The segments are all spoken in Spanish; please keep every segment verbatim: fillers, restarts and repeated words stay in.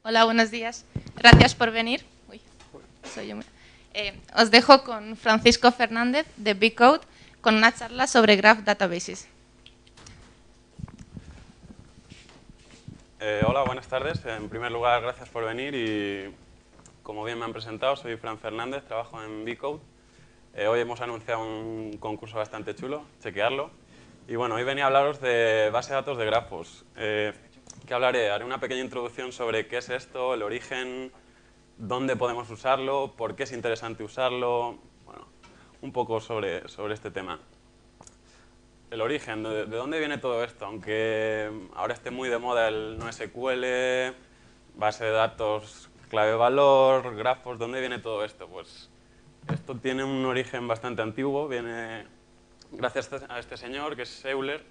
Hola, buenos días. Gracias por venir. Uy, soy yo. Eh, os dejo con Francisco Fernández de Bcode con una charla sobre Graph Databases. Eh, hola, buenas tardes. En primer lugar, gracias por venir y, como bien me han presentado, soy Fran Fernández, trabajo en Bcode. Eh, hoy hemos anunciado un concurso bastante chulo, chequearlo. Y bueno, hoy venía a hablaros de base de datos de grafos. Eh, ¿Qué hablaré? Haré una pequeña introducción sobre qué es esto, el origen, dónde podemos usarlo, por qué es interesante usarlo, bueno, un poco sobre, sobre este tema. El origen, ¿de, de dónde viene todo esto? Aunque ahora esté muy de moda el NoSQL, base de datos clave-valor, grafos, ¿dónde viene todo esto? Pues esto tiene un origen bastante antiguo, viene gracias a este señor, que es Euler.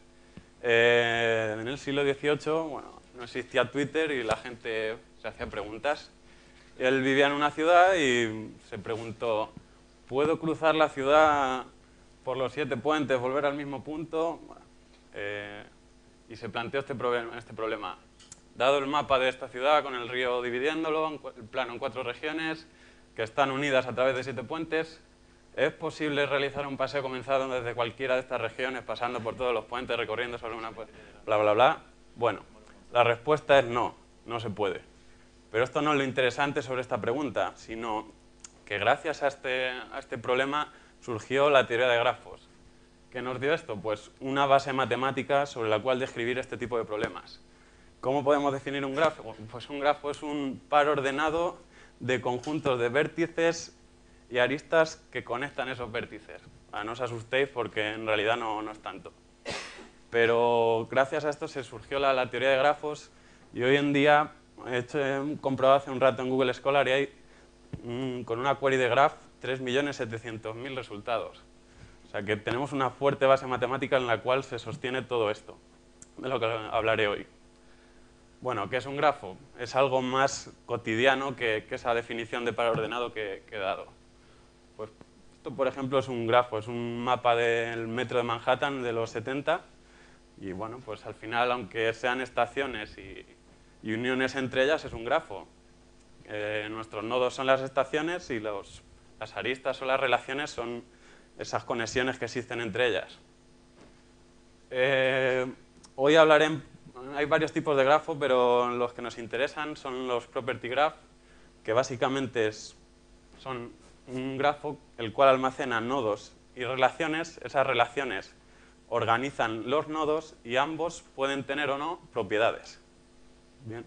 Eh, en el siglo dieciocho, bueno, no existía Twitter y la gente se hacía preguntas. Él vivía en una ciudad y se preguntó, ¿puedo cruzar la ciudad por los siete puentes, volver al mismo punto? Bueno, eh, y se planteó este, problem este problema. Dado el mapa de esta ciudad, con el río dividiéndolo, en el plano en cuatro regiones, que están unidas a través de siete puentes, ¿es posible realizar un paseo comenzado desde cualquiera de estas regiones, pasando por todos los puentes, recorriendo sobre una... bla, bla, bla? Bueno, la respuesta es no, no se puede. Pero esto no es lo interesante sobre esta pregunta, sino que gracias a este, a este problema surgió la teoría de grafos. ¿Qué nos dio esto? Pues una base matemática sobre la cual describir este tipo de problemas. ¿Cómo podemos definir un grafo? Pues un grafo es un par ordenado de conjuntos de vértices y aristas que conectan esos vértices. Ah, no os asustéis porque en realidad no, no es tanto. Pero gracias a esto se surgió la, la teoría de grafos y hoy en día he, hecho, he comprobado hace un rato en Google Scholar y hay, mmm, con una query de graph, tres millones setecientos mil resultados. O sea que tenemos una fuerte base matemática en la cual se sostiene todo esto, de lo que hablaré hoy. Bueno, ¿qué es un grafo? Es algo más cotidiano que, que esa definición de par ordenado que, que he dado. Pues esto, por ejemplo, es un grafo, es un mapa del metro de Manhattan de los setenta. Y bueno, pues al final, aunque sean estaciones y, y uniones entre ellas, es un grafo. Eh, nuestros nodos son las estaciones y los, las aristas o las relaciones son esas conexiones que existen entre ellas. Eh, hoy hablaré, hay varios tipos de grafo, pero los que nos interesan son los property graph, que básicamente es, son un grafo el cual almacena nodos y relaciones. Esas relaciones organizan los nodos y ambos pueden tener o no propiedades. Bien.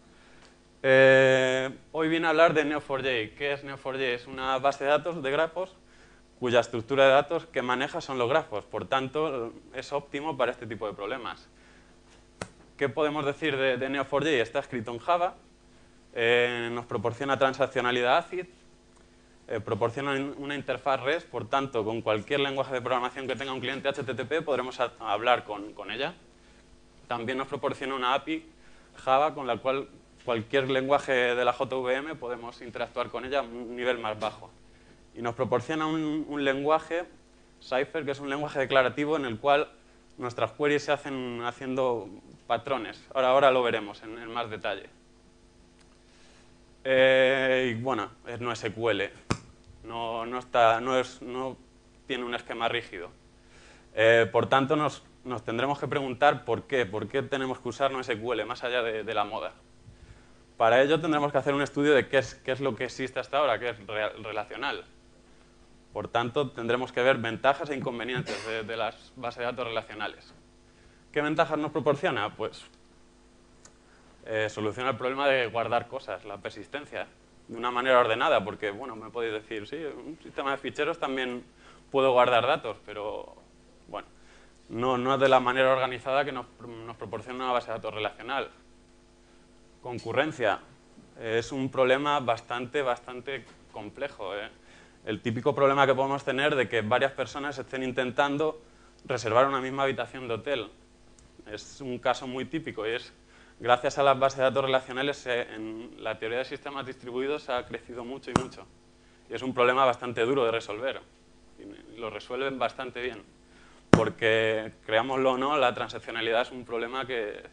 Eh, hoy viene a hablar de Neo cuatro j. ¿Qué es Neo cuatro j? Es una base de datos de grafos cuya estructura de datos que maneja son los grafos. Por tanto, es óptimo para este tipo de problemas. ¿Qué podemos decir de, de Neo cuatro j? Está escrito en Java, eh, nos proporciona transaccionalidad A C I D, Eh, proporciona una interfaz REST, por tanto, con cualquier lenguaje de programación que tenga un cliente H T T P podremos a, a hablar con, con ella. También nos proporciona una A P I Java con la cual cualquier lenguaje de la J V M podemos interactuar con ella a un nivel más bajo. Y nos proporciona un, un lenguaje, Cypher, que es un lenguaje declarativo en el cual nuestras queries se hacen haciendo patrones. Ahora, ahora lo veremos en, en más detalle. Eh, y bueno, es NoSQL. No, no, está, no, es, no tiene un esquema rígido. Eh, por tanto, nos, nos tendremos que preguntar por qué. ¿Por qué tenemos que usar NoSQL más allá de, de la moda? Para ello tendremos que hacer un estudio de qué es, qué es lo que existe hasta ahora, qué es re, relacional. Por tanto, tendremos que ver ventajas e inconvenientes de, de las bases de datos relacionales. ¿Qué ventajas nos proporciona? Pues eh, soluciona el problema de guardar cosas, la persistencia, de una manera ordenada, porque, bueno, me podéis decir, sí, un sistema de ficheros también puedo guardar datos, pero, bueno, no, no es de la manera organizada que nos, nos proporciona una base de datos relacional. Concurrencia. Es un problema bastante, bastante complejo, ¿eh? El típico problema que podemos tener de que varias personas estén intentando reservar una misma habitación de hotel. Es un caso muy típico y es, gracias a las bases de datos relacionales, en la teoría de sistemas distribuidos ha crecido mucho y mucho. Y es un problema bastante duro de resolver. Y lo resuelven bastante bien. Porque, creámoslo o no, la transaccionalidad es un problema que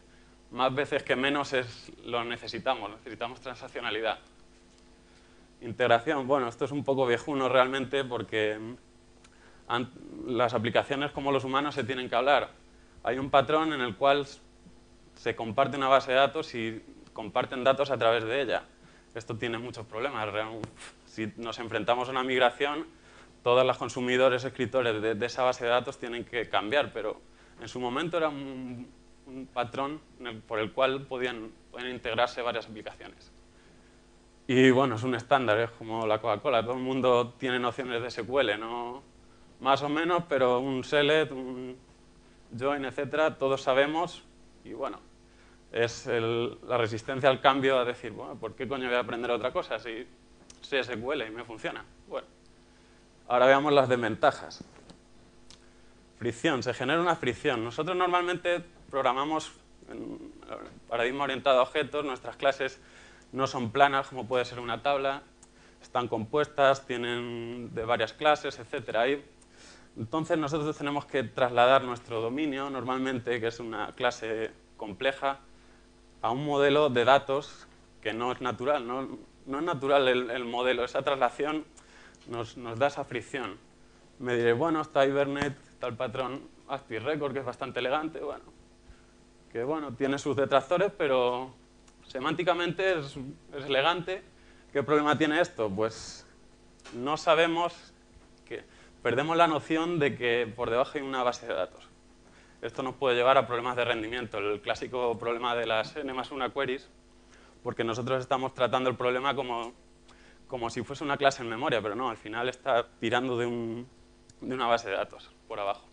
más veces que menos es, lo necesitamos, necesitamos transaccionalidad. Integración, bueno, esto es un poco viejuno realmente porque las aplicaciones como los humanos se tienen que hablar. Hay un patrón en el cual se comparte una base de datos y comparten datos a través de ella. Esto tiene muchos problemas. Si nos enfrentamos a una migración, todos los consumidores, escritores de, de esa base de datos tienen que cambiar, pero en su momento era un, un patrón en el, por el cual podían, podían integrarse varias aplicaciones. Y bueno, es un estándar, es como la Coca-Cola. Todo el mundo tiene nociones de S Q L, ¿no? Más o menos, pero un select, un join, etcétera, todos sabemos. Y bueno, es el, la resistencia al cambio a decir, bueno, ¿por qué coño voy a aprender otra cosa si sé S Q L y me funciona? Bueno, ahora veamos las desventajas. Fricción, se genera una fricción. Nosotros normalmente programamos en paradigma orientado a objetos, nuestras clases no son planas, como puede ser una tabla, están compuestas, tienen de varias clases, etcétera. Entonces nosotros tenemos que trasladar nuestro dominio, normalmente, que es una clase compleja, a un modelo de datos que no es natural. No, no es natural el, el modelo, esa traslación nos, nos da esa fricción. Me diré, bueno, está Hibernate, está el patrón ASCII-Record, que es bastante elegante, bueno, que bueno, tiene sus detractores, pero semánticamente es, es elegante. ¿Qué problema tiene esto? Pues no sabemos, que perdemos la noción de que por debajo hay una base de datos. Esto nos puede llevar a problemas de rendimiento, el clásico problema de las N más una queries, porque nosotros estamos tratando el problema como, como si fuese una clase en memoria, pero no, al final está tirando de, un, de una base de datos por abajo.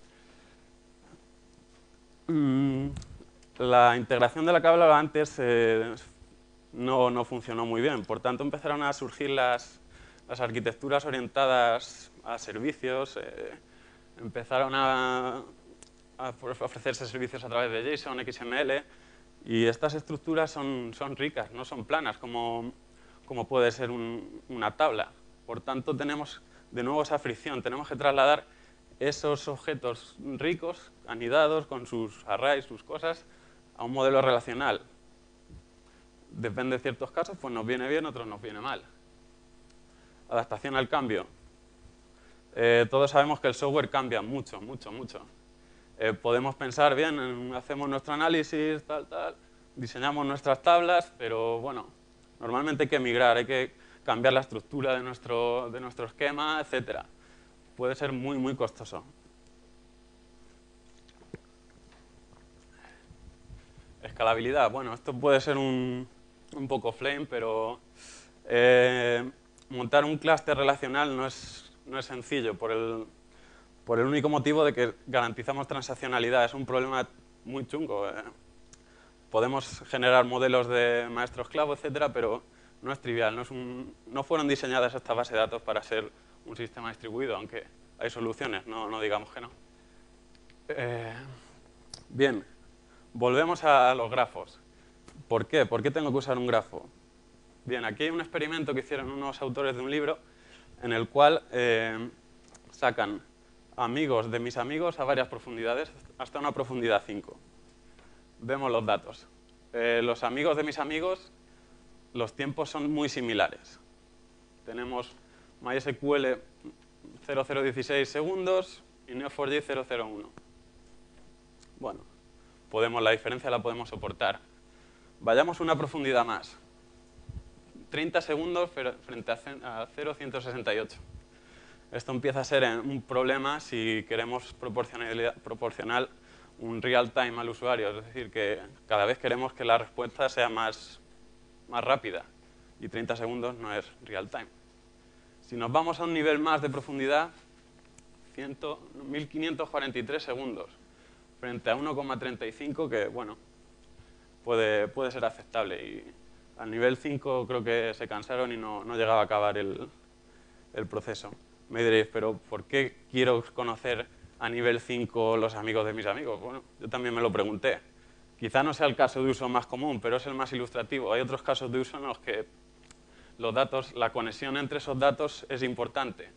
Mm, la integración de la que hablaba antes eh, no, no funcionó muy bien, por tanto empezaron a surgir las, las arquitecturas orientadas a servicios, eh, empezaron a, a ofrecerse servicios a través de JSON, X M L, y estas estructuras son, son ricas, no son planas como, como puede ser un, una tabla. Por tanto, tenemos de nuevo esa fricción, tenemos que trasladar esos objetos ricos, anidados, con sus arrays, sus cosas, a un modelo relacional. Depende de ciertos casos, pues nos viene bien, otros nos viene mal. Adaptación al cambio. Eh, todos sabemos que el software cambia mucho, mucho, mucho. Eh, podemos pensar bien, en, hacemos nuestro análisis, tal, tal, diseñamos nuestras tablas, pero bueno, normalmente hay que migrar, hay que cambiar la estructura de nuestro, de nuestro esquema, etcétera. Puede ser muy, muy costoso. Escalabilidad, bueno, esto puede ser un, un poco flame, pero eh, montar un clúster relacional no es, no es sencillo por el, por el único motivo de que garantizamos transaccionalidad. Es un problema muy chungo. Eh. Podemos generar modelos de maestro esclavo, etcétera, pero no es trivial. No, es un, no fueron diseñadas estas bases de datos para ser un sistema distribuido, aunque hay soluciones, no, no digamos que no. Eh, bien, volvemos a los grafos. ¿Por qué? ¿Por qué tengo que usar un grafo? Bien, aquí hay un experimento que hicieron unos autores de un libro en el cual eh, sacan amigos de mis amigos a varias profundidades, hasta una profundidad cinco. Vemos los datos. Eh, los amigos de mis amigos, los tiempos son muy similares. Tenemos MySQL cero cero dieciséis segundos y Neo cuatro j cero cero uno. Bueno, podemos, la diferencia la podemos soportar. Vayamos una profundidad más. treinta segundos frente a cero coma ciento sesenta y ocho. Esto empieza a ser un problema si queremos proporcionar un real time al usuario. Es decir, que cada vez queremos que la respuesta sea más, más rápida. Y treinta segundos no es real time. Si nos vamos a un nivel más de profundidad, mil quinientos cuarenta y tres segundos. Frente a uno coma treinta y cinco, que bueno, puede, puede ser aceptable. Y al nivel cinco creo que se cansaron y no, no llegaba a acabar el, el proceso. Me diréis, pero ¿por qué quiero conocer a nivel cinco los amigos de mis amigos? Bueno, yo también me lo pregunté. Quizá no sea el caso de uso más común, pero es el más ilustrativo. Hay otros casos de uso en los que los datos, la conexión entre esos datos es importante.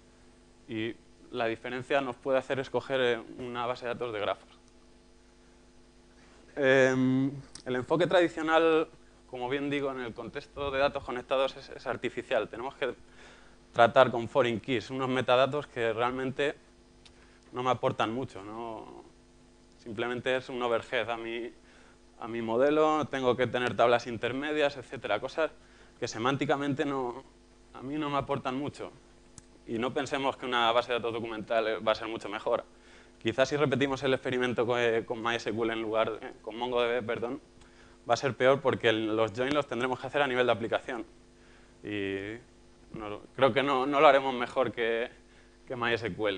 Y la diferencia nos puede hacer escoger una base de datos de grafos. Eh, el enfoque tradicional, como bien digo, en el contexto de datos conectados es, es artificial. Tenemos que tratar con foreign keys unos metadatos que realmente no me aportan mucho, ¿no? Simplemente es un overhead a mi, a mi modelo, tengo que tener tablas intermedias, etcétera, cosas que semánticamente no, a mí no me aportan mucho. Y no pensemos que una base de datos documental va a ser mucho mejor. Quizás si repetimos el experimento con, con MySQL en lugar de, con MongoDB, perdón, va a ser peor porque el, los joins los tendremos que hacer a nivel de aplicación. Y no, creo que no, no lo haremos mejor que, que MySQL.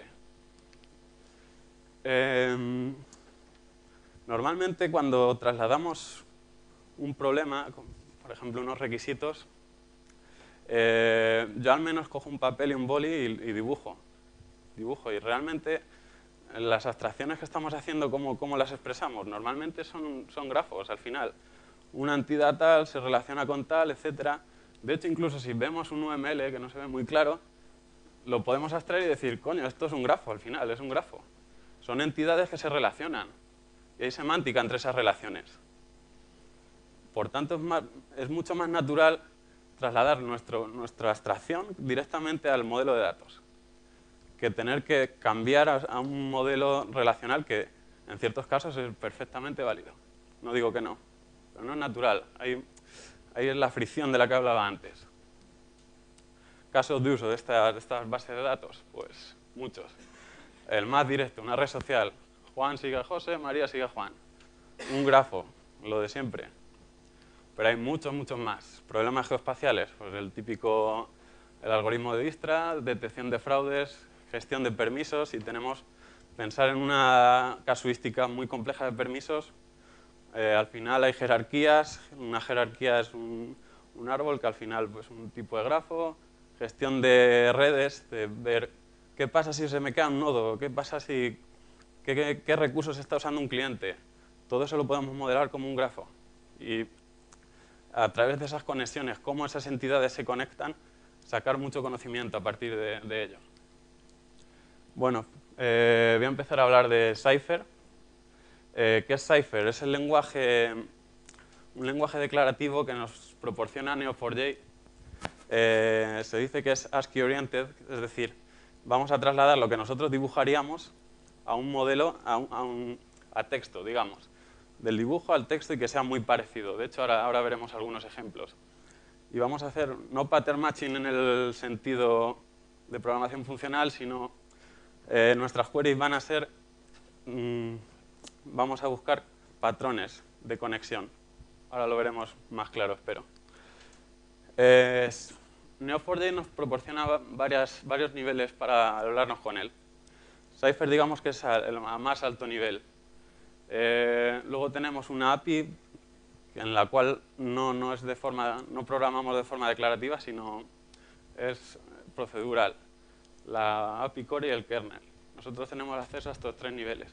Eh, normalmente cuando trasladamos un problema, por ejemplo unos requisitos, eh, yo al menos cojo un papel y un boli y, y dibujo. Dibujo y realmente las abstracciones que estamos haciendo, ¿cómo, cómo las expresamos? Normalmente son, son grafos al final. Una entidad tal se relaciona con tal, etcétera. De hecho, incluso si vemos un U M L que no se ve muy claro, lo podemos abstraer y decir, coño, esto es un grafo al final, es un grafo. Son entidades que se relacionan y hay semántica entre esas relaciones. Por tanto, es, más, es mucho más natural trasladar nuestro, nuestra abstracción directamente al modelo de datos que tener que cambiar a, a un modelo relacional que en ciertos casos es perfectamente válido. No digo que no, pero no es natural. Ahí, ahí es la fricción de la que hablaba antes. Casos de uso de estas, de estas bases de datos, pues muchos. El más directo, una red social. Juan sigue a José, María sigue a Juan. Un grafo, lo de siempre. Pero hay muchos, muchos más. Problemas geoespaciales, pues el típico, el algoritmo de Dijkstra, detección de fraudes, gestión de permisos, y tenemos pensar en una casuística muy compleja de permisos. Eh, al final hay jerarquías, una jerarquía es un, un árbol que al final es pues, un tipo de grafo, gestión de redes, de ver qué pasa si se me queda un nodo, qué pasa si, qué, qué, qué recursos está usando un cliente. Todo eso lo podemos modelar como un grafo. Y a través de esas conexiones, cómo esas entidades se conectan, sacar mucho conocimiento a partir de, de ello. Bueno, eh, voy a empezar a hablar de Cypher. Eh, ¿Qué es Cypher? Es el lenguaje, un lenguaje declarativo que nos proporciona neo four j. Eh, se dice que es ASCII oriented, es decir, vamos a trasladar lo que nosotros dibujaríamos a un modelo, a, un, a, un, a texto, digamos, del dibujo al texto y que sea muy parecido. De hecho, ahora, ahora veremos algunos ejemplos. Y vamos a hacer no pattern matching en el sentido de programación funcional, sino eh, nuestras queries van a ser, mmm, vamos a buscar patrones de conexión. Ahora lo veremos más claro, espero. Eh, neo four j nos proporciona varias, varios niveles para hablarnos con él. Cypher, digamos que es a, a más alto nivel. Eh, luego tenemos una A P I en la cual no, no, es de forma, no programamos de forma declarativa, sino es procedural. La A P I Core y el kernel. Nosotros tenemos acceso a estos tres niveles.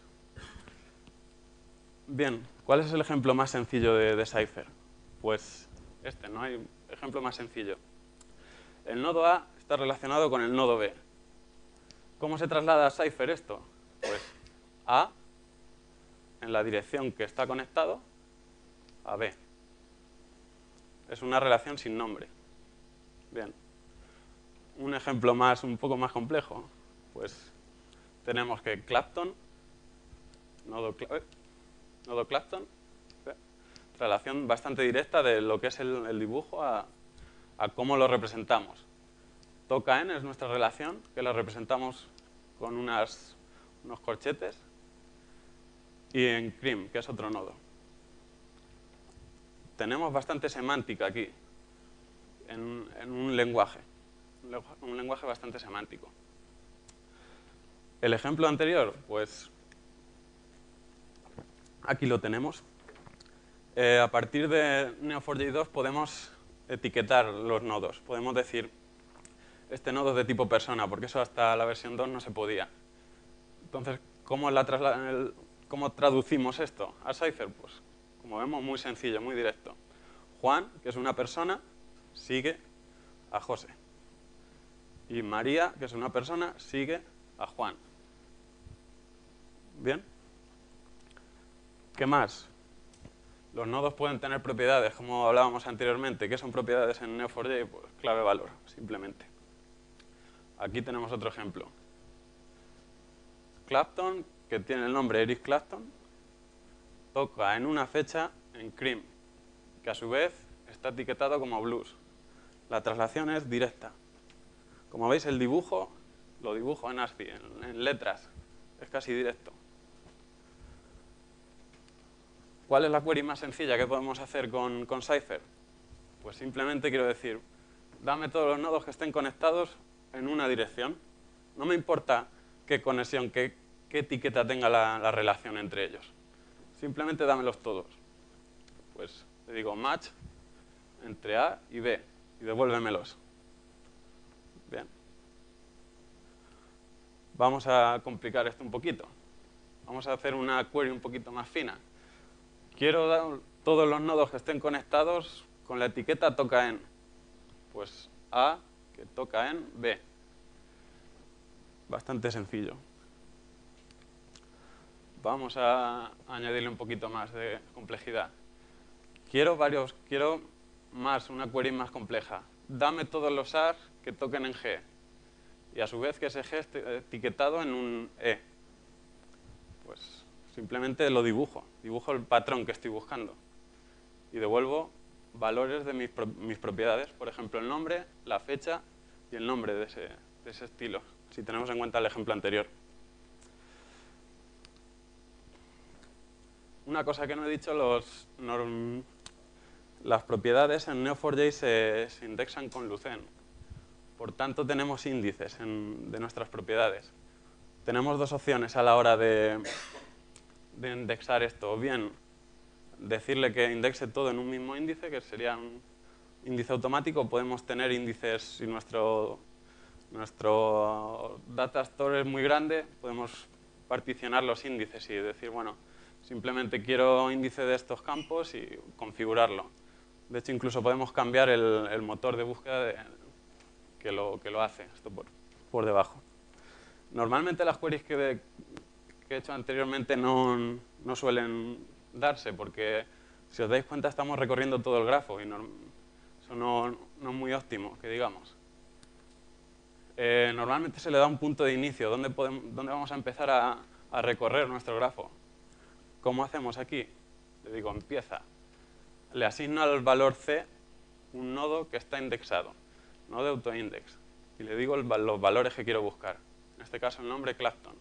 Bien, ¿cuál es el ejemplo más sencillo de, de Cypher? Pues este, no hay ejemplo más sencillo. El nodo A está relacionado con el nodo B. ¿Cómo se traslada a Cypher esto? Pues A en la dirección que está conectado a B. Es una relación sin nombre. Bien. Un ejemplo más, un poco más complejo. Pues tenemos que Clapton, nodo, eh, nodo Clapton, eh, relación bastante directa de lo que es el, el dibujo a, a cómo lo representamos. ToCaN es nuestra relación, que la representamos con unas, unos corchetes, y en Crim, que es otro nodo. Tenemos bastante semántica aquí, en, en un lenguaje, un lenguaje bastante semántico. El ejemplo anterior, pues aquí lo tenemos. Eh, a partir de neo four j dos podemos etiquetar los nodos. Podemos decir, este nodo es de tipo persona, porque eso hasta la versión dos no se podía. Entonces, ¿cómo, la el, ¿cómo traducimos esto a Cypher? Pues, como vemos, muy sencillo, muy directo. Juan, que es una persona, sigue a José. Y María, que es una persona, sigue a Juan. ¿Bien? ¿Qué más? Los nodos pueden tener propiedades, como hablábamos anteriormente. ¿Qué son propiedades en neo four j? Pues clave valor, simplemente. Aquí tenemos otro ejemplo. Clapton, que tiene el nombre Eric Clapton, toca en una fecha en Cream, que a su vez está etiquetado como blues. La traslación es directa. Como veis, el dibujo lo dibujo en ASCII, en, en letras. Es casi directo. ¿Cuál es la query más sencilla que podemos hacer con, con Cypher? Pues simplemente quiero decir, dame todos los nodos que estén conectados en una dirección. No me importa qué conexión, qué, qué etiqueta tenga la, la relación entre ellos. Simplemente dámelos todos. Pues le digo match entre A y B y devuélvemelos. Bien. Vamos a complicar esto un poquito. Vamos a hacer una query un poquito más fina. Quiero dar todos los nodos que estén conectados con la etiqueta toca en. Pues A que toca en B. Bastante sencillo. Vamos a añadirle un poquito más de complejidad. Quiero varios, quiero más, una query más compleja. Dame todos los A Rs que toquen en G. Y a su vez que ese G esté etiquetado en un E. Pues simplemente lo dibujo. Dibujo el patrón que estoy buscando. Y devuelvo valores de mis, pro mis propiedades. Por ejemplo, el nombre, la fecha y el nombre de ese, de ese estilo. Si tenemos en cuenta el ejemplo anterior. Una cosa que no he dicho, los norm las propiedades en neo four j se, se indexan con Lucene. Por tanto, tenemos índices en, de nuestras propiedades. Tenemos dos opciones a la hora de, de indexar esto. O bien, decirle que indexe todo en un mismo índice, que sería un índice automático. Podemos tener índices, si nuestro, nuestro data store es muy grande, podemos particionar los índices y decir, bueno, simplemente quiero índice de estos campos y configurarlo. De hecho, incluso podemos cambiar el, el motor de búsqueda de, que, lo, que lo hace, esto por, por debajo. Normalmente las queries que, de, que he hecho anteriormente no, no suelen darse, porque si os dais cuenta estamos recorriendo todo el grafo y no, eso no, no es muy óptimo, que digamos. Eh, normalmente se le da un punto de inicio, ¿dónde, podemos, dónde vamos a empezar a, a recorrer nuestro grafo? ¿Cómo hacemos aquí? Le digo empieza. Le asigno al valor C un nodo que está indexado, nodo de autoindex, y le digo el, los valores que quiero buscar. En este caso el nombre Clapton.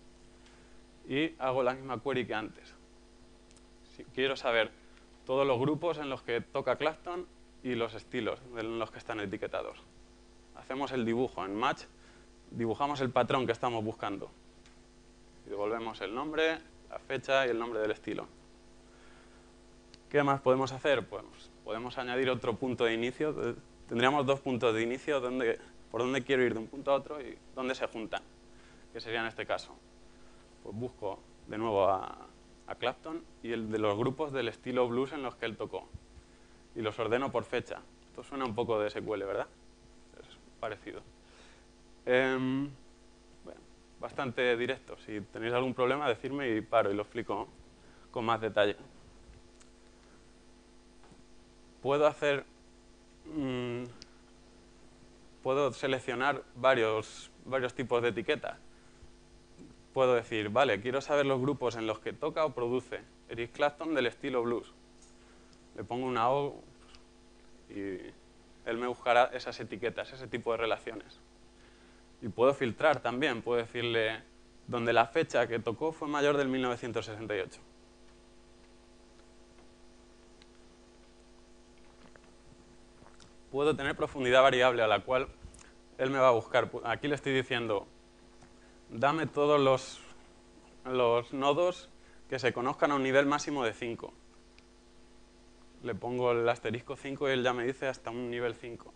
Y hago la misma query que antes. Si quiero saber todos los grupos en los que toca Clapton y los estilos en los que están etiquetados. Hacemos el dibujo en match, dibujamos el patrón que estamos buscando. Y devolvemos el nombre, la fecha y el nombre del estilo. ¿Qué más podemos hacer? Pues podemos añadir otro punto de inicio. Tendríamos dos puntos de inicio donde, por donde quiero ir de un punto a otro y dónde se juntan, que sería en este caso. Pues busco de nuevo a, a Clapton y el de los grupos del estilo blues en los que él tocó. Y los ordeno por fecha. Esto suena un poco de S Q L, ¿verdad? Es parecido. Eh, bueno, bastante directo. Si tenéis algún problema, decidme y paro y lo explico con más detalle. Puedo hacer, mmm, puedo seleccionar varios, varios tipos de etiquetas. Puedo decir, vale, quiero saber los grupos en los que toca o produce Eric Clapton del estilo blues. Le pongo una O y él me buscará esas etiquetas, ese tipo de relaciones. Y puedo filtrar también, puedo decirle donde la fecha que tocó fue mayor del mil novecientos sesenta y ocho. Puedo tener profundidad variable a la cual él me va a buscar. Aquí le estoy diciendo, dame todos los, los nodos que se conozcan a un nivel máximo de cinco. Le pongo el asterisco cinco y él ya me dice hasta un nivel cinco.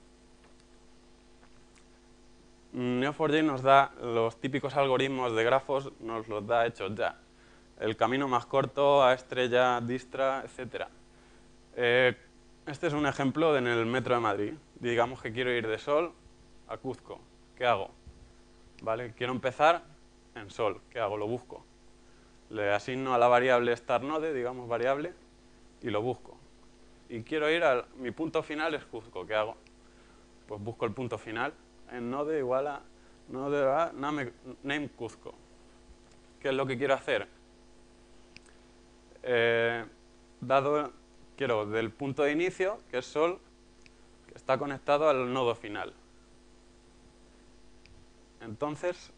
neo four j nos da los típicos algoritmos de grafos, nos los da hechos ya. El camino más corto, a estrella, distra, etcétera. Eh, Este es un ejemplo en el metro de Madrid. Digamos que quiero ir de Sol a Cuzco. ¿Qué hago? ¿Vale? Quiero empezar en Sol. ¿Qué hago? Lo busco. Le asigno a la variable startNode, digamos variable, y lo busco. Y quiero ir a mi punto final es Cuzco. ¿Qué hago? Pues busco el punto final en node igual a node a name, name Cuzco. ¿Qué es lo que quiero hacer? Eh, dado, quiero del punto de inicio, que es sol, que está conectado al nodo final. Entonces,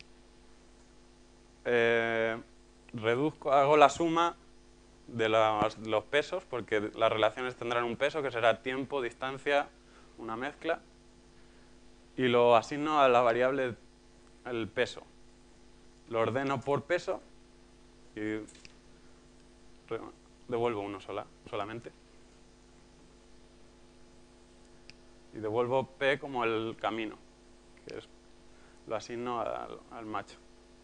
eh, reduzco, hago la suma de los, de los pesos, porque las relaciones tendrán un peso, que será tiempo, distancia, una mezcla, y lo asigno a la variable el peso. Lo ordeno por peso y devuelvo uno sola, solamente. Y devuelvo P como el camino, que es, lo asigno al, al macho.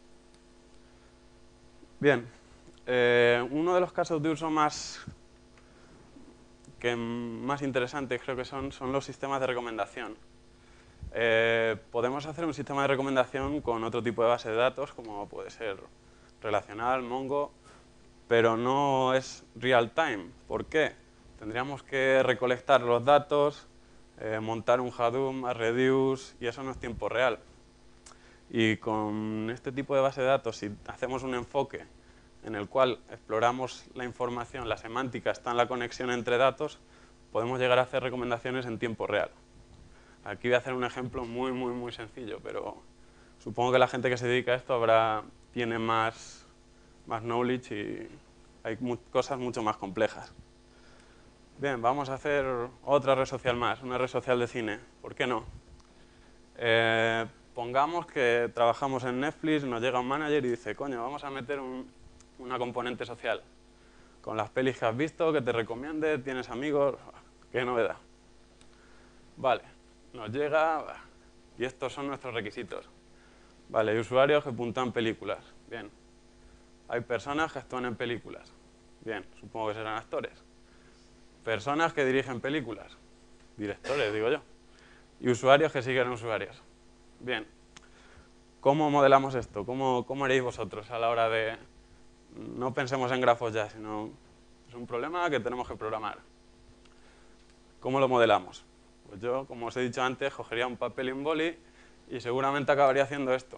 Bien, eh, uno de los casos de uso más, que más interesantes creo que son, son los sistemas de recomendación. Eh, podemos hacer un sistema de recomendación con otro tipo de base de datos, como puede ser relacional, Mongo, pero no es real time. ¿Por qué? Tendríamos que recolectar los datos, eh, montar un Hadoop, MapReduce, y eso no es tiempo real. Y con este tipo de base de datos, si hacemos un enfoque en el cual exploramos la información, la semántica está en la conexión entre datos, podemos llegar a hacer recomendaciones en tiempo real. Aquí voy a hacer un ejemplo muy, muy, muy sencillo, pero supongo que la gente que se dedica a esto habrá, tiene más, más knowledge y hay mu cosas mucho más complejas. Bien, vamos a hacer otra red social más, una red social de cine. ¿Por qué no? Eh, pongamos que trabajamos en Netflix, nos llega un manager y dice, coño, vamos a meter un, una componente social. Con las pelis que has visto, que te recomiende, tienes amigos, qué novedad. Vale, nos llega y estos son nuestros requisitos. Vale, hay usuarios que puntúan películas. Bien. Hay personas que actúan en películas. Bien, supongo que serán actores. Personas que dirigen películas. Directores, digo yo. Y usuarios que siguen usuarios. Bien. ¿Cómo modelamos esto? ¿Cómo, cómo haréis vosotros a la hora de... No pensemos en grafos ya, sino es un problema que tenemos que programar. ¿Cómo lo modelamos? Pues yo, como os he dicho antes, cogería un papel y un boli y seguramente acabaría haciendo esto.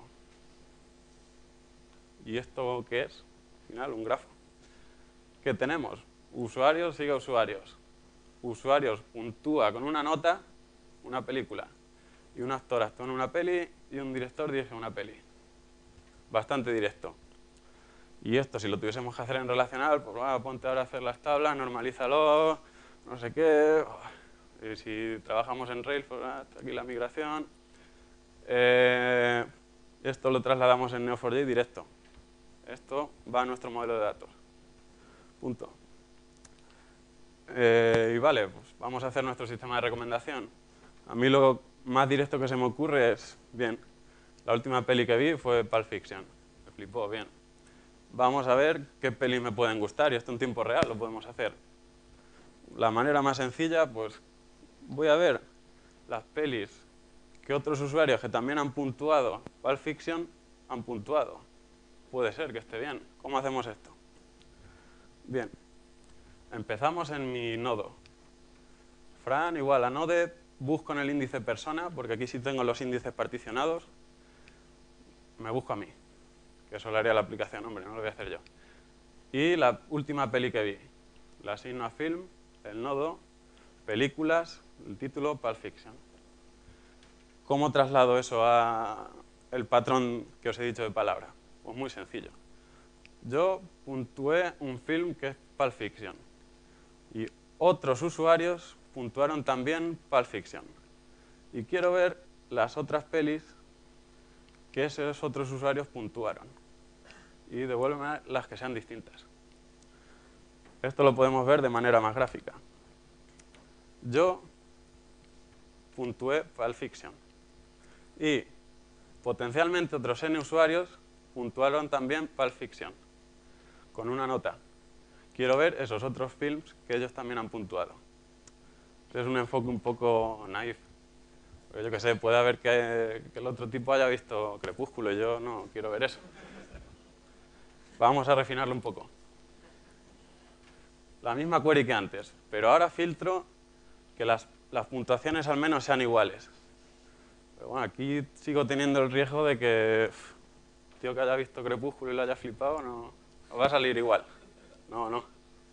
¿Y esto qué es? Al final, un grafo. ¿Qué tenemos? Usuarios sigue usuarios. Usuarios puntúa con una nota una película. Y un actor actúa en una peli y un director dirige una peli. Bastante directo. Y esto, si lo tuviésemos que hacer en relacional, pues bueno, ponte ahora a hacer las tablas, normalízalo, no sé qué. Y si trabajamos en Rails, pues ah, aquí la migración. Eh, esto lo trasladamos en neo cuatro j directo. Esto va a nuestro modelo de datos. Punto. Eh, y vale, pues vamos a hacer nuestro sistema de recomendación. A mí lo más directo que se me ocurre es, bien, la última peli que vi fue Pulp Fiction. Me flipó, bien. Vamos a ver qué pelis me pueden gustar y esto en tiempo real lo podemos hacer. La manera más sencilla, pues voy a ver las pelis que otros usuarios que también han puntuado Pulp Fiction han puntuado. Puede ser que esté bien. ¿Cómo hacemos esto? Bien. Empezamos en mi nodo. Fran igual a node, busco en el índice persona, porque aquí sí tengo los índices particionados. Me busco a mí, que eso lo haría la aplicación, hombre, no lo voy a hacer yo. Y la última peli que vi. La asigno a film, el nodo, películas, el título, Pulp Fiction. ¿Cómo traslado eso a el patrón que os he dicho de palabra? Pues muy sencillo. Yo puntué un film que es Pulp Fiction. Y otros usuarios puntuaron también Pulp Fiction. Y quiero ver las otras pelis que esos otros usuarios puntuaron. Y devuélveme las que sean distintas. Esto lo podemos ver de manera más gráfica. Yo puntué Pulp Fiction. Y potencialmente otros N usuarios puntuaron también Pulp Fiction. Con una nota. Quiero ver esos otros films que ellos también han puntuado. Es un enfoque un poco naif. Pero yo qué sé, puede haber que, que el otro tipo haya visto Crepúsculo y yo no quiero ver eso. Vamos a refinarlo un poco. la misma query que antes, pero ahora filtro que las, las puntuaciones al menos sean iguales. Pero bueno, aquí sigo teniendo el riesgo de que pff, tío que haya visto Crepúsculo y lo haya flipado, no, no va a salir igual. No, no.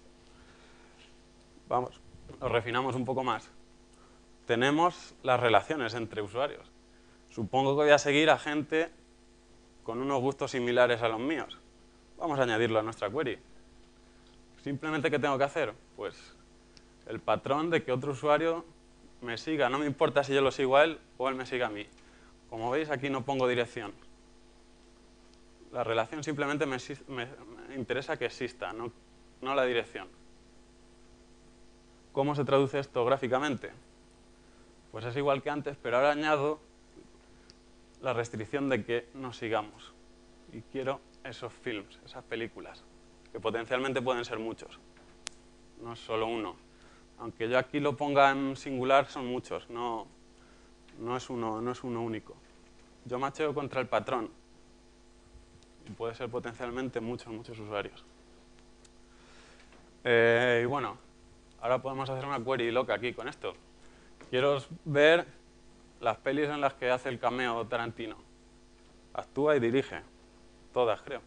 Vamos, lo refinamos un poco más. Tenemos las relaciones entre usuarios. Supongo que voy a seguir a gente con unos gustos similares a los míos. Vamos a añadirlo a nuestra query. Simplemente, ¿qué tengo que hacer? Pues el patrón de que otro usuario me siga. No me importa si yo lo sigo a él o él me siga a mí. Como veis, aquí no pongo dirección. La relación simplemente me, me, me interesa que exista, no, no la dirección. ¿Cómo se traduce esto gráficamente? Pues es igual que antes, pero ahora añado la restricción de que nos sigamos. Y quiero esos films, esas películas, que potencialmente pueden ser muchos. No es solo uno. Aunque yo aquí lo ponga en singular, son muchos, no, no, es uno, no es uno único. Yo macheo contra el patrón. Y puede ser potencialmente muchos, muchos usuarios. Eh, y bueno, ahora podemos hacer una query loca aquí con esto. Quiero ver las pelis en las que hace el cameo Tarantino. Actúa y dirige. Todas, creo.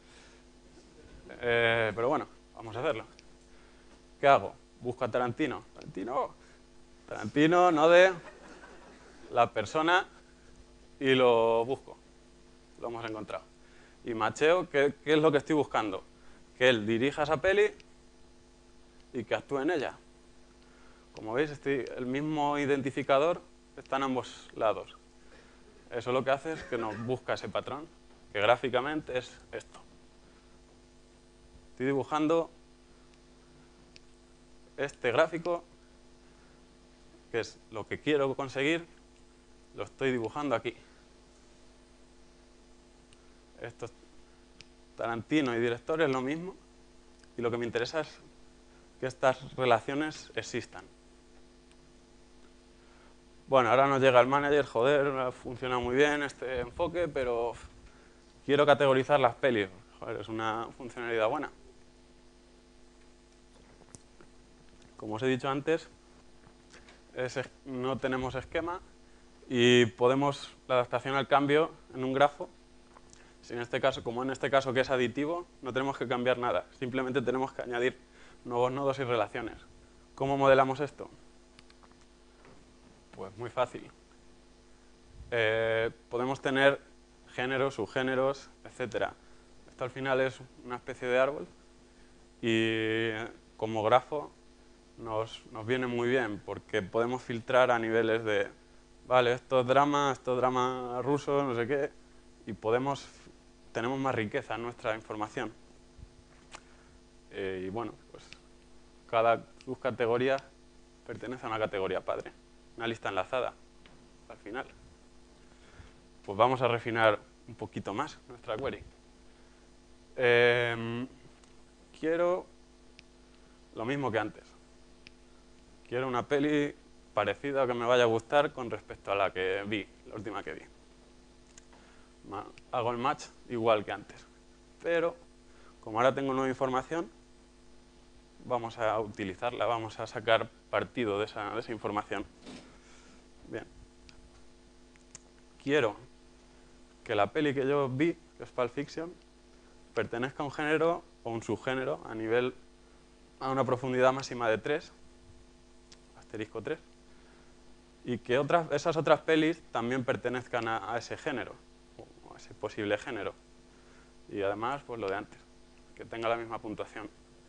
Eh, pero bueno, vamos a hacerlo. ¿Qué hago? Busco a Tarantino. Tarantino, Tarantino, no de la persona, y lo busco. Lo hemos encontrado. Y macheo, ¿qué, qué es lo que estoy buscando? Que él dirija esa peli y que actúe en ella. Como veis, estoy, el mismo identificador está en ambos lados. Eso lo que hace es que nos busca ese patrón, que gráficamente es esto. Estoy dibujando este gráfico, que es lo que quiero conseguir, lo estoy dibujando aquí. Esto es Tarantino y director es lo mismo, y lo que me interesa es que estas relaciones existan. Bueno, ahora nos llega el manager, joder, funciona muy bien este enfoque, pero quiero categorizar las pelis. Joder, es una funcionalidad buena. Como os he dicho antes, es, no tenemos esquema y podemos la adaptación al cambio en un grafo. Si en este caso, como en este caso que es aditivo, no tenemos que cambiar nada. Simplemente tenemos que añadir nuevos nodos y relaciones. ¿Cómo modelamos esto? Pues muy fácil. Eh, podemos tener géneros, subgéneros, etcétera. Esto al final es una especie de árbol y como grafo nos, nos viene muy bien porque podemos filtrar a niveles de, vale, esto es drama, esto es drama ruso, no sé qué, y podemos, tenemos más riqueza en nuestra información. Eh, y bueno, pues cada subcategoría pertenece a una categoría padre, una lista enlazada al final. Pues vamos a refinar un poquito más nuestra query. Eh, quiero lo mismo que antes. Quiero una peli parecida o que me vaya a gustar con respecto a la que vi, la última que vi. Hago el match igual que antes. Pero, como ahora tengo nueva información, vamos a utilizarla, vamos a sacar partido de esa, de esa información. Bien. Quiero que la peli que yo vi, que es Pulp Fiction, pertenezca a un género o un subgénero a nivel, a una profundidad máxima de tres, asterisco tres, y que otras, esas otras pelis también pertenezcan a, a ese género, o a ese posible género. Y además, pues lo de antes, que tenga la misma puntuación.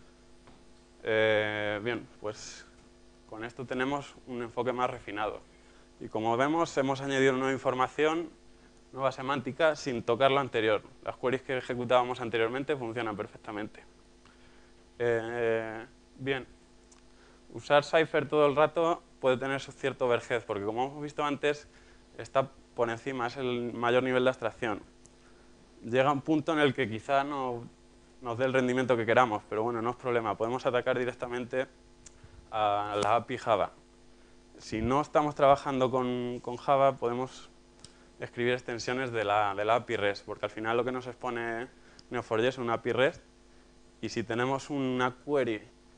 Eh, bien, pues con esto tenemos un enfoque más refinado. Y como vemos, hemos añadido nueva información, nueva semántica, sin tocar lo anterior. Las queries que ejecutábamos anteriormente funcionan perfectamente. Eh, bien, usar Cypher todo el rato puede tener cierto overhead, porque como hemos visto antes, está por encima, es el mayor nivel de abstracción. Llega un punto en el que quizá no nos dé el rendimiento que queramos, pero bueno, no es problema, podemos atacar directamente a la A P I Java. Si no estamos trabajando con, con Java, podemos escribir extensiones de la, de la A P I REST, porque al final lo que nos expone Neo four j es una A P I REST, y si tenemos una query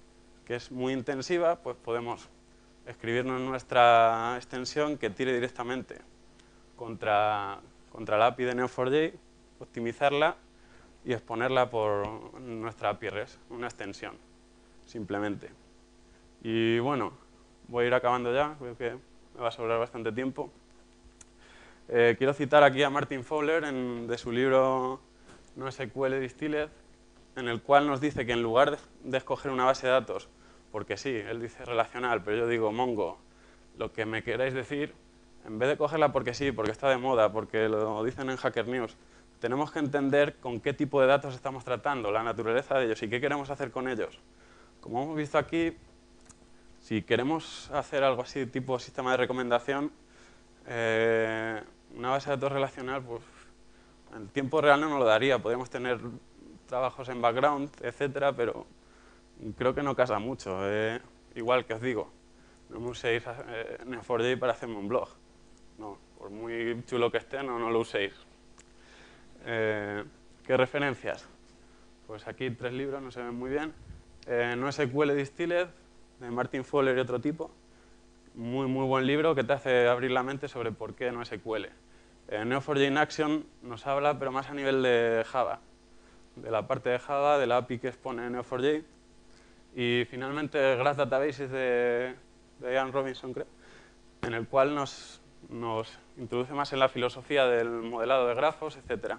que es muy intensiva, pues podemos escribirnos nuestra extensión que tire directamente contra, contra la A P I de neo cuatro j, optimizarla y exponerla por nuestra A P I REST, una extensión, simplemente. Y bueno, voy a ir acabando ya, creo que me va a sobrar bastante tiempo. Eh, quiero citar aquí a Martin Fowler en, de su libro NoSQL Distilled, en el cual nos dice que en lugar de, de escoger una base de datos, porque sí, él dice relacional, pero yo digo Mongo, lo que me queráis decir, en vez de cogerla porque sí, porque está de moda, porque lo dicen en Hacker News, tenemos que entender con qué tipo de datos estamos tratando, la naturaleza de ellos y qué queremos hacer con ellos. Como hemos visto aquí, si queremos hacer algo así tipo sistema de recomendación, eh, una base de datos relacional, pues en tiempo real no nos lo daría. Podríamos tener trabajos en background, etcétera, pero creo que no casa mucho. Eh, igual que os digo, no me uséis eh, neo cuatro j para hacerme un blog. No, por muy chulo que esté, no, no lo uséis. Eh, ¿Qué referencias? Pues aquí tres libros, no se ven muy bien. Eh, NoSQL Distilled, de Martin Fowler y otro tipo. Muy, muy buen libro que te hace abrir la mente sobre por qué NoSQL. Eh, neo cuatro j in Action nos habla, pero más a nivel de Java. De la parte de Java, de la A P I que expone neo cuatro j. Y finalmente Graph Databases de, de Ian Robinson, creo, en el cual nos, nos introduce más en la filosofía del modelado de grafos, etcétera.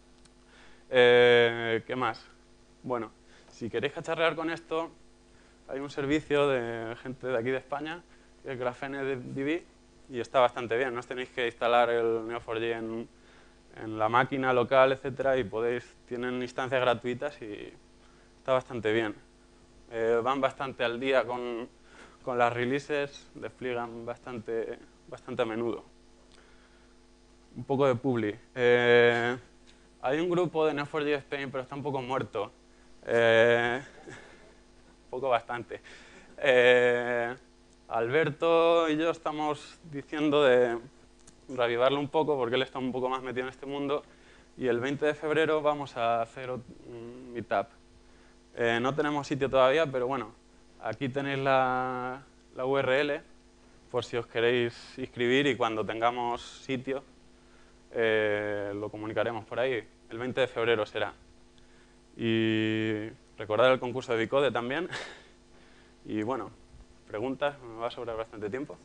Eh, ¿Qué más? Bueno, si queréis cacharrear con esto, hay un servicio de gente de aquí de España, que es GrapheneDB, y está bastante bien. No os tenéis que instalar el neo cuatro j en, en la máquina local, etcétera, y podéis, tienen instancias gratuitas y está bastante bien. Eh, van bastante al día con, con las releases, despliegan bastante, bastante a menudo. Un poco de publi. Eh, hay un grupo de neo cuatro j Spain, pero está un poco muerto. Eh, un poco bastante. Eh, Alberto y yo estamos diciendo de reavivarlo un poco, porque él está un poco más metido en este mundo, y el veinte de febrero vamos a hacer un meetup. Eh, no tenemos sitio todavía, pero bueno, aquí tenéis la, la U R L, por si os queréis inscribir, y cuando tengamos sitio, eh, lo comunicaremos por ahí. El veinte de febrero será. Y recordad el concurso de Bicode también. Y bueno, preguntas, me va a sobrar bastante tiempo.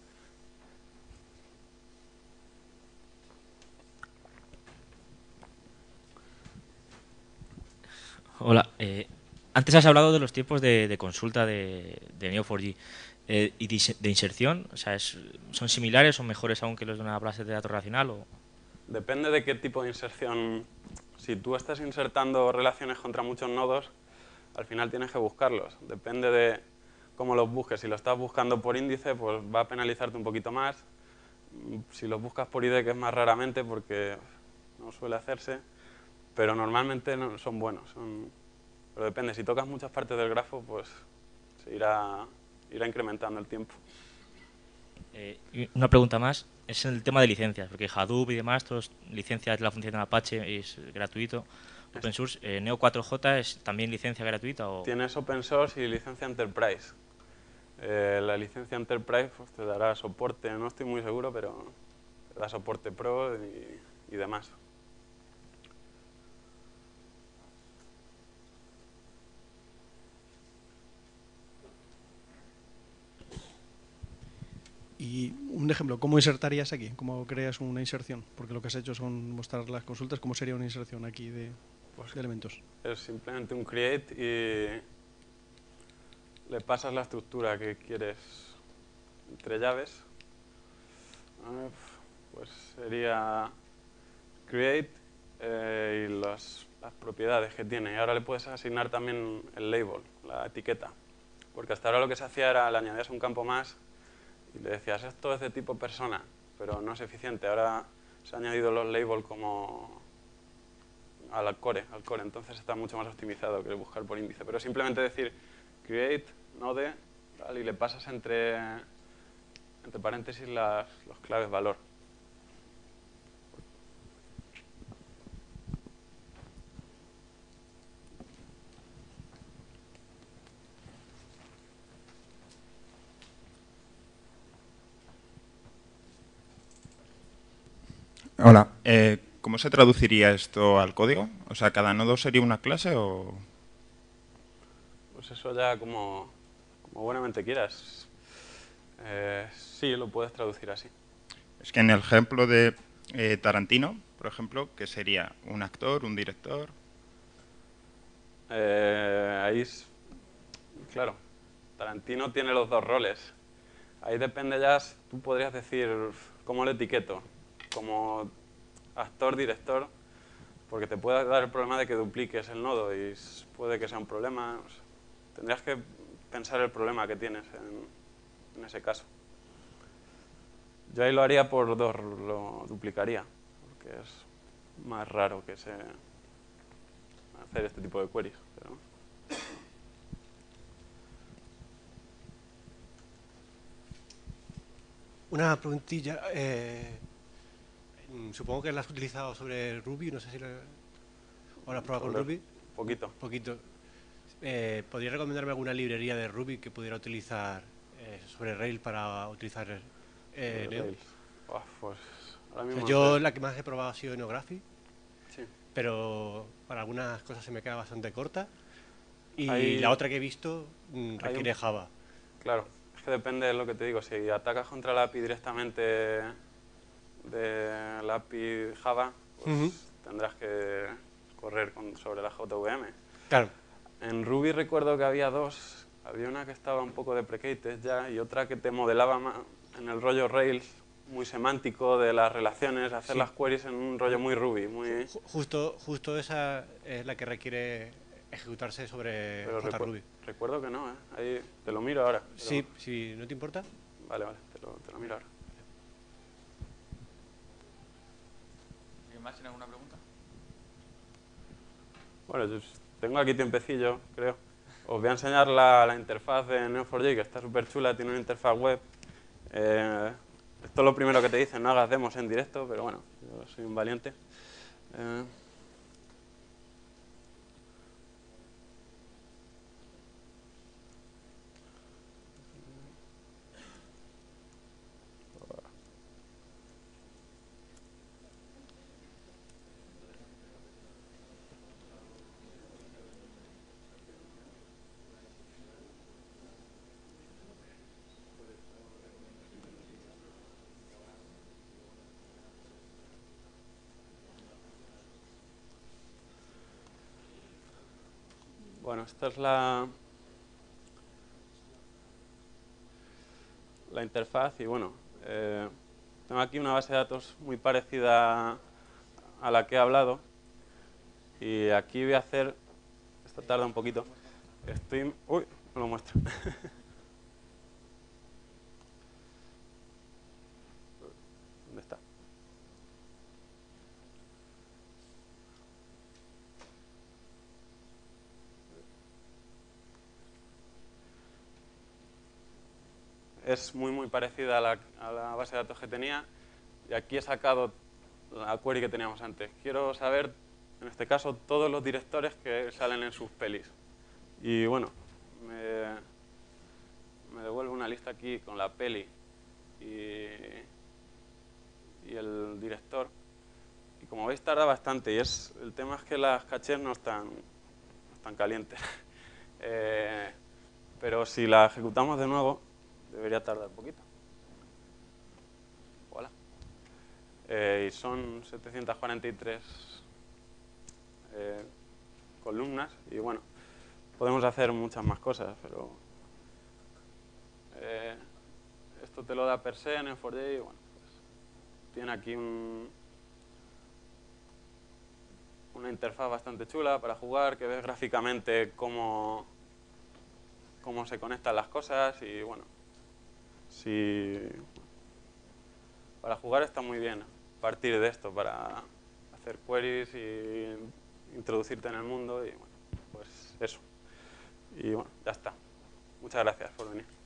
Hola, eh, antes has hablado de los tiempos de, de consulta de, de neo cuatro j eh, y de, de inserción, o sea, es, ¿son similares o mejores aún que los de una base de datos relacional? O... Depende de qué tipo de inserción. Si tú estás insertando relaciones contra muchos nodos, al final tienes que buscarlos. Depende de cómo los busques. Si lo estás buscando por índice, pues va a penalizarte un poquito más. Si los buscas por I D, que es más raramente porque no suele hacerse, pero normalmente no, son buenos. Son, pero depende, si tocas muchas partes del grafo, pues se irá, irá incrementando el tiempo. Eh, y una pregunta más, es el tema de licencias, porque Hadoop y demás, todas licencias de la función de Apache es gratuito. Open Source, eh, neo cuatro j es también licencia gratuita o... Tienes Open Source y licencia Enterprise. Eh, la licencia Enterprise pues, te dará soporte, no estoy muy seguro, pero te da soporte Pro y, y demás. Y un ejemplo, ¿cómo insertarías aquí? ¿Cómo creas una inserción? Porque lo que has hecho son mostrar las consultas. ¿Cómo sería una inserción aquí de, pues, de elementos? Es simplemente un create y le pasas la estructura que quieres entre llaves. Pues sería create eh, y las, las propiedades que tiene. Y ahora le puedes asignar también el label, la etiqueta. Porque hasta ahora lo que se hacía era le añadías un campo más y le decías, esto es de tipo persona, pero no es eficiente. Ahora se han añadido los labels como al core, al core, entonces está mucho más optimizado que buscar por índice. Pero simplemente decir create, node, tal, y le pasas entre, entre paréntesis las, los claves valor. Hola, eh, ¿cómo se traduciría esto al código? O sea, ¿cada nodo sería una clase o...? Pues eso ya como, como buenamente quieras. Eh, sí, lo puedes traducir así. Es que en el ejemplo de eh, Tarantino, por ejemplo, ¿qué sería? ¿Un actor, un director? Eh, ahí, es- claro, Tarantino tiene los dos roles. Ahí depende ya, tú podrías decir cómo lo etiqueto, como actor, director, porque te puede dar el problema de que dupliques el nodo y s- puede que sea un problema. O sea, tendrías que pensar el problema que tienes en, en ese caso. Yo ahí lo haría por dos, lo duplicaría, porque es más raro que se hacer este tipo de queries. Pero... Una preguntilla. eh, mm, supongo que la has utilizado sobre Ruby, no sé si la, o la has probado con sobre Ruby. poquito. Un poquito. Eh, ¿Podrías recomendarme alguna librería de Ruby que pudiera utilizar eh, sobre Rails para utilizar eh, Sobre Neo? Rails. Buah, pues ahora O sea, mismo no yo sé. la que más he probado ha sido Neography, Sí. pero para algunas cosas se me queda bastante corta. Y Hay, la otra que he visto mm, hay un- requiere Java. Claro, es que depende de lo que te digo. Si atacas contra la A P I directamente de la A P I Java, pues Ujú. tendrás que correr con- sobre la J V M. Claro. En Ruby recuerdo que había dos. Había una que estaba un poco deprecated ya y otra que te modelaba ma- en el rollo Rails, muy semántico de las relaciones, hacer Sí. las queries en un rollo muy Ruby, muy... Ju- Justo, justo esa es la que requiere ejecutarse sobre Pero recu- JRuby. recuerdo que no, ¿eh? Ahí te lo miro ahora. pero- Sí, si no te importa. Vale, vale, te lo, te lo miro ahora. ¿Alguien más tiene alguna pregunta? Bueno, yo tengo aquí tiempecillo, creo. Os voy a enseñar la, la interfaz de Neo cuatro j, que está súper chula, tiene una interfaz web. Eh, esto es lo primero que te dicen, no hagas demos en directo, pero bueno, yo soy un valiente. Eh, Bueno, esta es la, la interfaz y bueno, eh, tengo aquí una base de datos muy parecida a la que he hablado y aquí voy a hacer, esta tarda un poquito, estoy, uy, no lo muestro. ¿Dónde está? Es muy muy parecida a la, a la base de datos que tenía y aquí he sacado la query que teníamos antes. Quiero saber, en este caso, todos los directores que salen en sus pelis. Y bueno, me, me devuelve una lista aquí con la peli y, y el director. Y como veis tarda bastante y es el tema es que las cachés no están, no están calientes. eh, pero si la ejecutamos de nuevo, debería tardar un poquito. Hola. Eh, y son setecientas cuarenta y tres eh, columnas y bueno, podemos hacer muchas más cosas, pero eh, esto te lo da per se en Neo cuatro j y bueno, pues, tiene aquí un, una interfaz bastante chula para jugar, que ves gráficamente cómo, cómo se conectan las cosas y bueno, si para jugar está muy bien partir de esto para hacer queries y introducirte en el mundo y bueno, pues eso. Y bueno, ya está. Muchas gracias por venir.